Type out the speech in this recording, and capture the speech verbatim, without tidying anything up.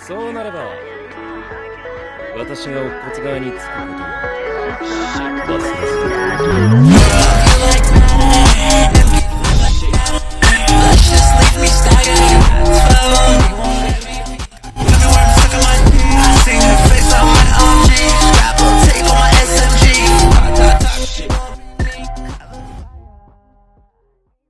そうなれば私が乙骨側につくことも。します